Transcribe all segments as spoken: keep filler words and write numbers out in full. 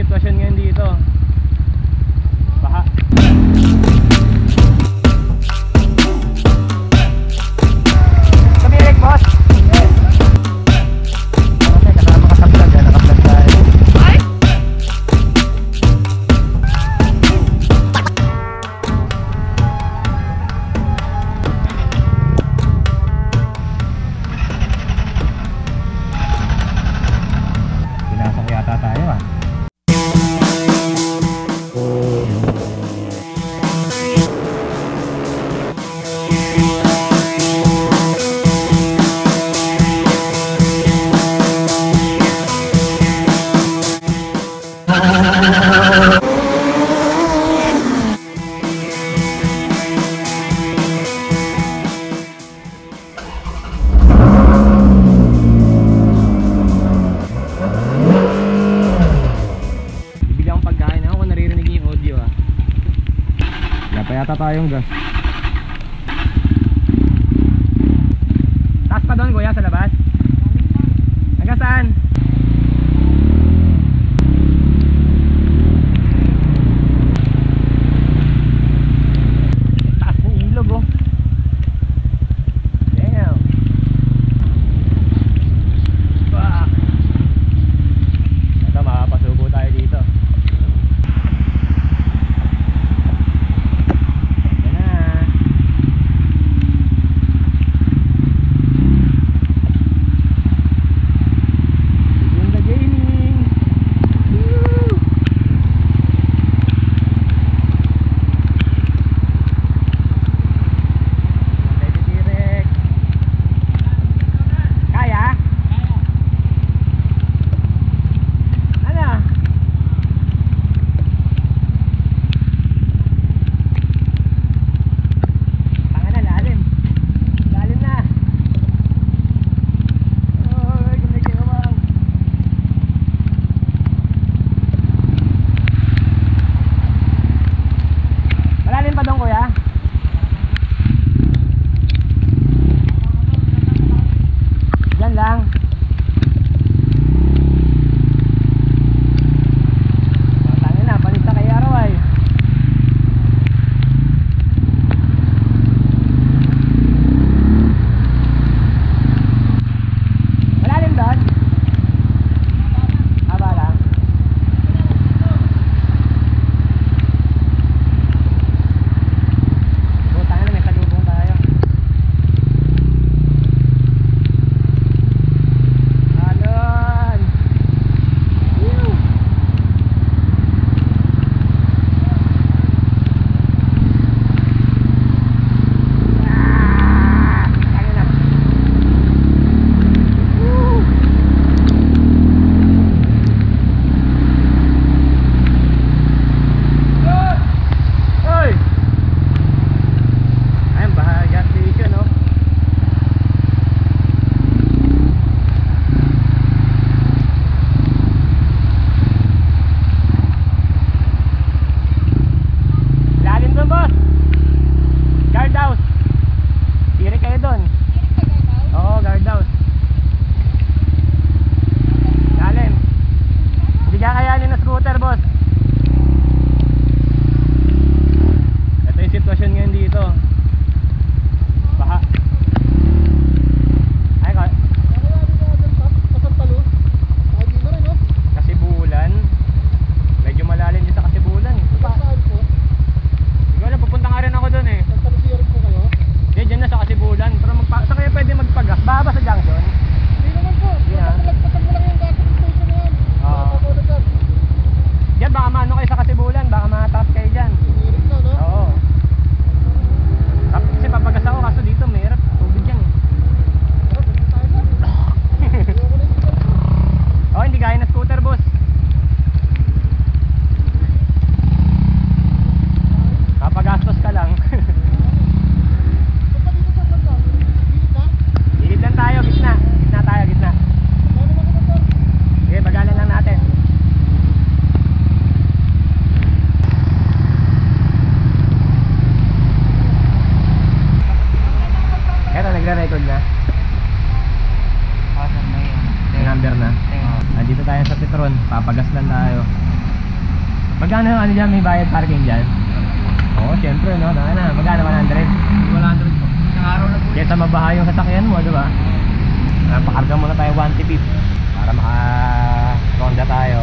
sitwasyon ngayon dito. Baha. Kumirik, boss. Yes. Okay, kasama ka sa vlog. Naka-vlog tayo. Pinasok yata tayo ah. Yata tayong gas. Taas pa doon kuya sa labas? Hanggang saan? Taas ng ilog oh. Damn. Bah. Ito makapasubo tayo dito. nagre-record na? May number na. Andito tayo sa Petron, papagas lang tayo. Magkano yung ano dyan? May bayad parking dyan? Oo, syempre, no? Tama na. Magkano? one hundred? one hundred po. Isang araw na po. Kesa mabaha yung sasakyan mo, di ba? Uh, pakarga muna tayo one tipip para maka-ronda tayo.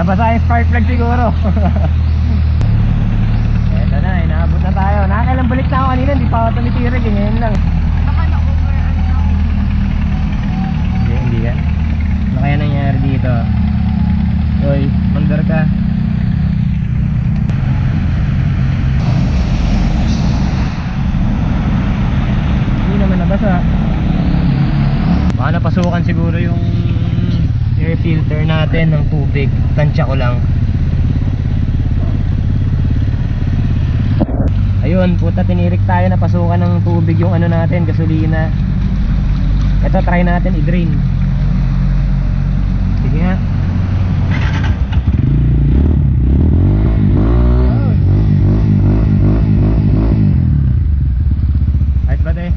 Nabasa yung spark plug siguro. Eto na, inaabot na tayo. Nakakailang balik na ako kanina, hindi pa ako tumitirig eh. Ngayon lang. Baka na-over ano na ako. Hindi, hindi ka. Ano kaya nangyari dito? Hoy, mandar ka. Hindi naman nabasa. Baka napasukan siguro yung air filter natin ng tubig. Tansya ko lang. Ayun, puta, tinirik tayo, napasukan ng tubig yung ano natin, gasolina. Ito, try natin i-drain. Sige nga. Kahit ba te?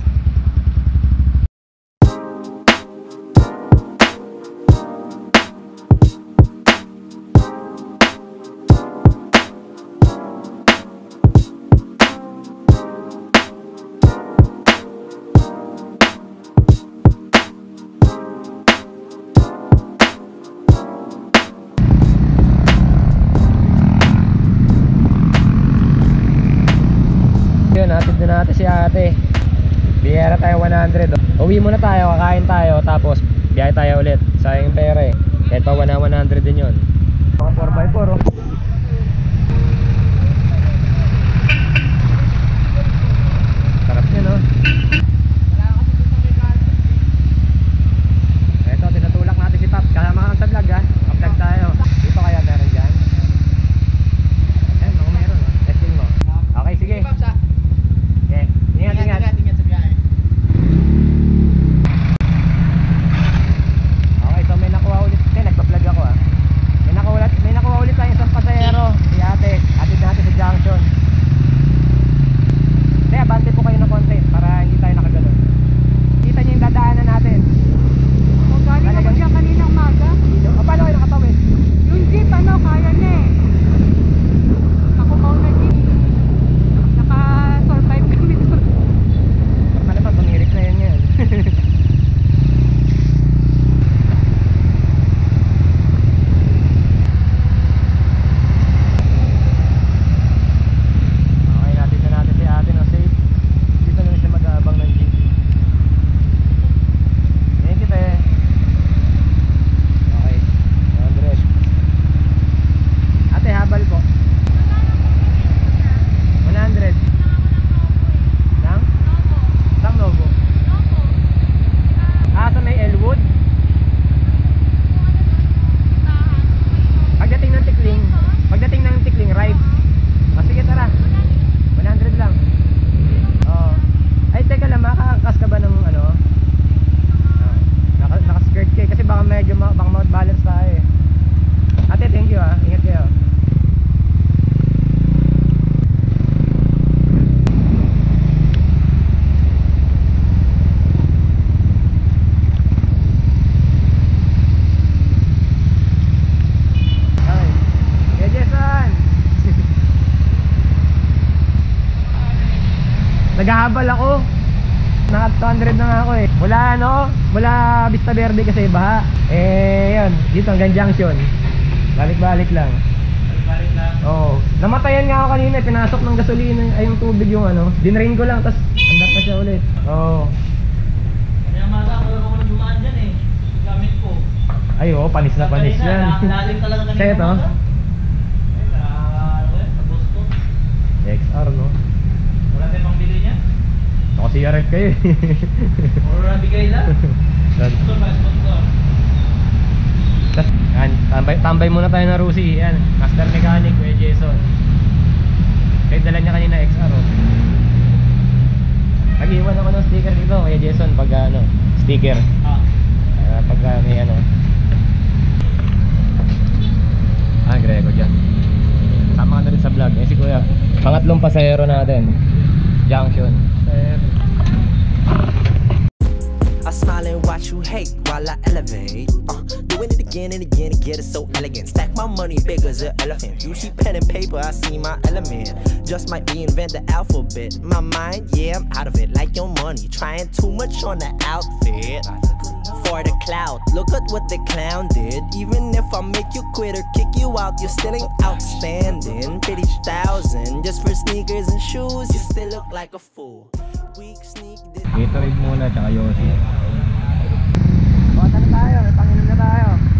Natid na natin si ate. Biyera tayo one hundred. Uwi muna tayo, kakain tayo, tapos biyahe tayo ulit. Sayang yung pera eh. Kahit pa one hundred din yun. Mga four by four oh. Sarap yun oh. Eto, tinatulak natin si Paps. Kasama ka sa vlog ha. Upload tayo. Dito kaya meron dyan. Ayun, mga meron oh. Testing mo. Okay, sige. Okay, ingat, ingat. Ingat sa biyahe. Okay, so may nakuha ulit. Kasi nagpa-vlog ako ah. May nakuha ulit, may nakuha ulit tayo isang pasahero. Si ate. Atid natin sa junction. Hindi, abante po kayo ng konti para hindi tayo nakaganon. Kita niyo yung dadaanan natin. O, galing ako siya kaninang maga. Dito. O, paano kayo nakatawid? Yung jeep, ano, kaya niya eh. Ako pa na jeep. Naka-survive kami doon. Pag pa, tumirik na yan yan. Okay, natin na natin si ate ng safe. Dito na siya mag-aabang ng jeep. Thank you, te. Okay, one hundred. Ate, habal po. one hundred. Nang? Sang Novo? Ah, sa may Elwood? Pagdating ng Tikling, pagdating ng Tikling, right? O sige, tara. one hundred lang. Oo. Ay, teka lang, makakaangkas ka ba ng ano? Oh, naka, naka-skirt ka eh, kasi baka medyo ma baka ma-balance tayo eh. Ate, thank you ah. Ingat kayo. Ay. Kuya Jason! Naghahabal ako. Naka two hundred na nga ako eh. Mula ano, mula Vista Verde kasi baha. Eh, yun, dito hanggang junction. Balik-balik lang. Balik lang. Oo. Namatayan nga ako kanina, pinasok ng gasolina ay yung tubig yung ano. Dinrain ko lang, tas andar pa siya ulit. Oo. Kaya maga ako lang ako nang dumaan dyan eh. Gamit ko. Ay, oo, panis na panis Kanina, yan. la- Lalim talaga kanina. Sa'yo to? umaga. Ay, na- ano yan, tapos ko. X R, no? Wala tayong pangbili niya. Ako si Yaret kayo eh. Or nabigay lang. Sponsor ba, sponsor? Tas, yan, tambay, tambay muna tayo na Rusi. Yan, master mechanic, Kuya Jason. Kahit dala niya kanina X R, oh. Nag-iwan ako ng sticker dito, Kuya Jason, pag ano, sticker. Ah. Uh, pag uh, may ano. Ah, Grego dyan. Sama ka na rin sa vlog. Eh si Kuya, pangatlong pasahero natin. Junction. I smile and watch watch you hate while I elevate. Uh, doing it again and again and get it so elegant. Stack my money big as an elephant. You see pen and paper, I see my element. Just might reinvent the alphabet. My mind, yeah, I'm out of it. Like your money, trying too much on the outfit. For the clout, look at what the clown did. Even if I make you quit or kick you out, you're still ain't outstanding. Pretty thousand, just for sneakers and shoes, you still look like a fool. Weak sneak did. Gatorade muna, tsaka Yosi. Bata na tayo, may panginom na tayo.